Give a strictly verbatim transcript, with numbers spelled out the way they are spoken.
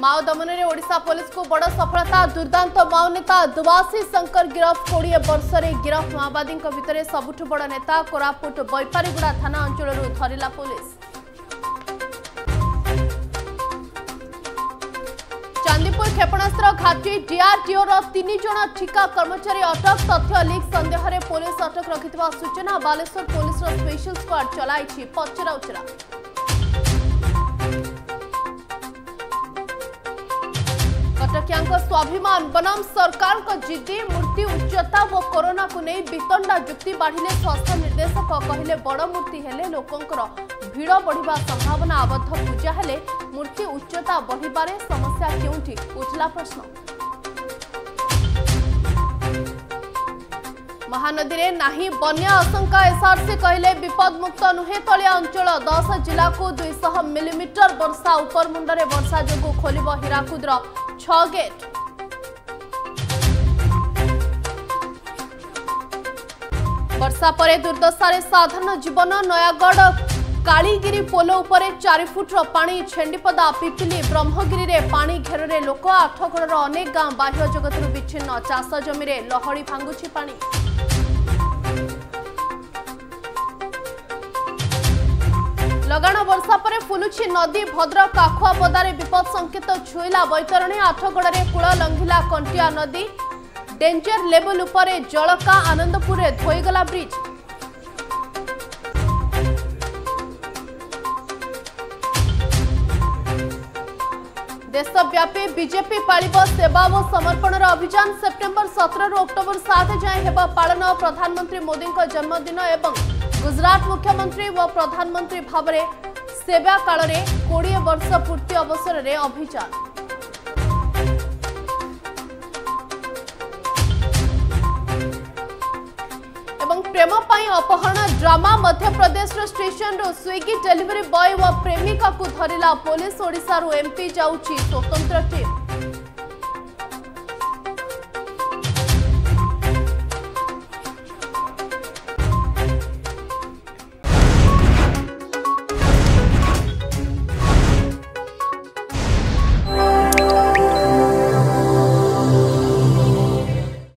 माओ दमन में ओडिशा पुलिस को बड़ सफलता। दुर्दांत माओ नेता दुवासी शंकर गिरफ। कोड़े वर्ष गिरफ माओवादी भितर सबुठ बड़ नेता। कोरापुट बैपारीगुड़ा थाना अंचल धरिला पुलिस। चांदीपुर क्षेपणास्त्र घाटी डीआरडीओ तीन जन ठिका कर्मचारी अटक। तथ्य लीक संदेह में पुलिस अटक रखिथिबा सूचना। बालेश्वर पुलिस स्पेशल स्क्वाड चलाई पचरा उचरा। कटकिया स्वाभिमान बनाम सरकार को जिद्दी। मूर्ति उच्चता व कोरोना को नहीं वितंडा जुक्ति बाढ़िले स्वास्थ्य निर्देशक कहले बड़ मूर्ति हेले लोकंकर भीड़ बढ़िबा संभावना। आबद्ध पूजा हेले मूर्ति उच्चता बढ़िबारे समस्या केउठी उठला प्रश्न। महानदी रे नाही बन्या आशंका। एसआरसी कहले विपद मुक्त नुहे तलिया अंचल। दस जिला को दो सौ मिलीमीटर वर्षा। उपर मुंडरे वर्षा जोगु खोलिब हीराकुदर छ गेट। वर्षा परे दुर्दशा साधारण जीवन। नयागढ़ कालीगिरी पोल उपरे चार फुट पानी। छेंडीपदा पिपिली ब्रह्मगिरी रे पानी घेर रे लोक। आठगड़ अनेक गां बाह्य जगत विच्छिन्न। चाष जमी रे लहड़ी भांगुछि पानी। लगाण वर्षा परे फुलुछि नदी। भद्रक काखुआपदारे विपद संकेत छुईला बैतरणी। आठगड़ रे कूल लंघिला कंटिया नदी। डेंजर लेवल उपरे जलका। आनंदपुर रे धोईगला ब्रिज। देशव्यापी बीजेपी पालिब सेवा व समर्पण अभियान। सेप्टेम्बर सत्रह रु अक्टोबर सात जाए हेब पालन। प्रधानमंत्री मोदी जन्मदिन एवं गुजरात मुख्यमंत्री व प्रधानमंत्री भाव में सेवा काल में कोड़े वर्ष पूर्ति अवसर में अभियान। एवं प्रेम पाई अपहरण ड्रामा। मध्य प्रदेश स्टेशन रो स्विगी डिलीवरी बॉय व प्रेमिका को धरिला पुलिस। ओडिशा रो एमपी जाउची स्वतंत्र टीम।